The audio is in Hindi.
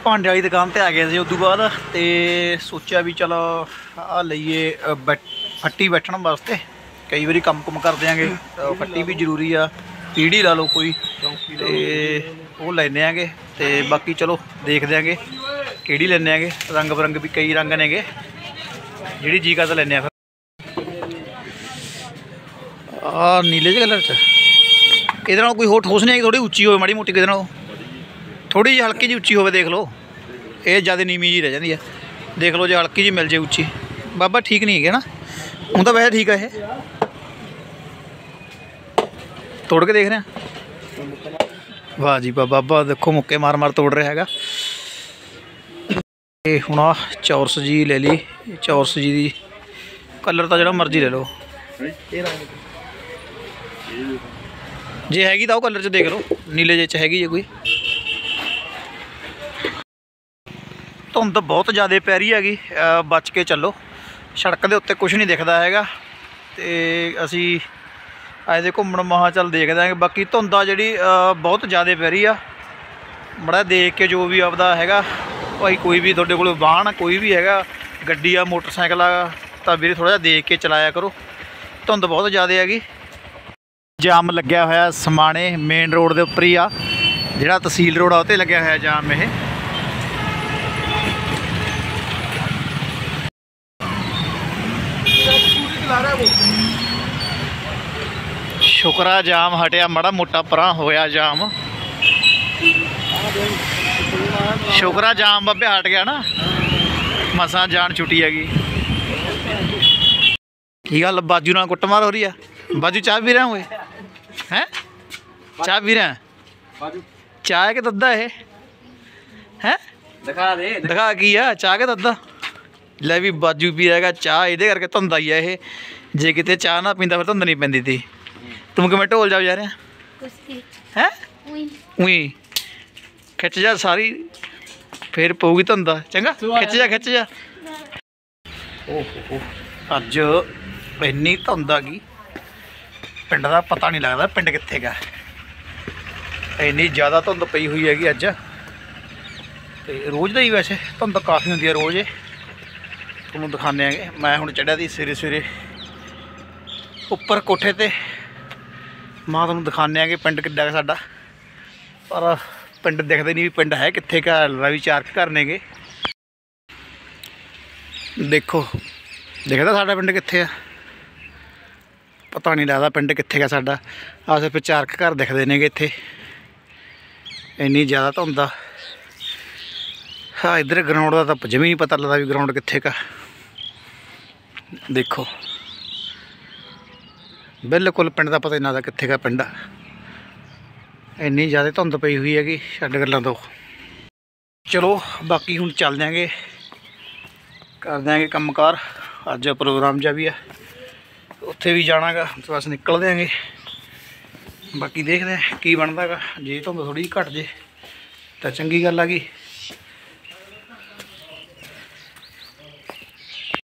भांडे वाली दुकान पर आ गए थे। उदू बाद तो सोचा भी चलो आ लीए फट्टी बैठने वास्ते, कई बार कम कुम कर देंगे, फट्टी भी जरूरी आ, पीढ़ी ला लो कोई तो वो लेने आगे। तो बाकी चलो देख देंगे कि लेने, रंग बरंग भी कई रंग ने, जी जी करता लेने। फिर आ नीले जे कलर च ये कोई होर ठोस नहीं, थोड़ी उच्ची हो माड़ी मोटी, कि थोड़ी जी हल्की जी उच्ची हो, देख लो ये ज़्यादा नीवी जी रह जाती है। देख लो जो हल्की जी मिल जाए उच्ची, बाबा ठीक नहीं है ना, हूँ तो वैसे ठीक है। ये तोड़ के देख रहे हैं, वाह जी वाह, बाबा देखो मुक्के मार मार तोड़ रहा है। ये हुण आ चौरस जी ले ली, चौरस जी दी कलर तो जो मर्जी ले लो, जे हैगी तो कलर च देख लो, नीले जे च हैगी जे कोई। धुंध बहुत ज़्यादा पै रही हैगी, बच के चलो, सड़क के उत्ते कुछ नहीं दिखता हैगा। तो असी आए दे घूमन महा चल देखते हैं। बाकी धुंध आ जी बहुत ज़्यादा पै रही आ, बड़ा देख के जो भी आपदा हैगा भाई, कोई भी थोड़े को वाहन कोई भी हैगा, गड्डी आ मोटरसाइकिल आ, तो वीरे थोड़ा देख के चलाया करो, धुंध बहुत ज़्यादा हैगी। जाम लग्या होया समाने मेन रोड के उपर ही आ, जिहड़ा तहसील रोड आ उत्ते लग्या होया जाम। ये शुक्रा जाम हटिया, माड़ा मोटा परा होया जाम, शुक्रा जाम बाबे हट गया ना, मसा जान छुट्टी हैगी। की गल बाजू नाल कुटमार हो रही है? बाजू चाह पी रहे हुए हैं? चाह पी रहे हैं? चाह के दद्दा है? दिखा दे, दिखा की है चाह के दद्दा। ले भी बाजू पी रहेगा चाह, ये करके धुंध आई है ये, जे किते चाह ना पींदा फिर धुंध नहीं पैंदी थी। तुम किवें ढोल जाओ जा रहे हैं? उई खिच जा सारी, फिर पऊगी धुंध, चंगा खिच जा। ओहो अज इन्नी धुंध आ गई, पिंड का पता नहीं लगता पिंड कित्थे गा, इन्नी ज़्यादा धुंध पई हुई हैगी अज। तो रोज़ का ही वैसे धुंध काफ़ी होंगी है रोज़, तुहानूं दिखाने आगे। मैं हुण चढ़िया दी सवेरे सवेरे उपर कोठे ते, मां तुहानूं दिखाने आगे पिंड किड्डा साडा, पर पिंड दिखते नहीं भी पिंड है कित्थे का, रवि चार घर ने गे। देखो दिखता साडा पिंड कित्थे आ, पता नहीं लगता पिंड कित्थे का साडा। आ सिर्फ चार घर दिखते ने इत्थे, इन्नी ज़्यादा धुंध आ। हाँ इधर ग्राउंड का तो जमी नहीं पता लगता भी ग्राउंड कित्थे का। देखो बिल्कुल पिंड का पता ही नहीं लगता कित्थे का पिंड आ, इन्नी ज़्यादा धुंध पई हुई हैगी, छड्ड गल्लां तो। चलो बाकी हुण चल देंगे, कर देंगे कम कार। अज प्रोग्राम जा भी है, उत्थे भी जाना गा, तो बस निकल देंगे। बाकी देखते हैं की बनता गा, जे धुंध थोड़ी घट जे तो चंगी गल आ गई।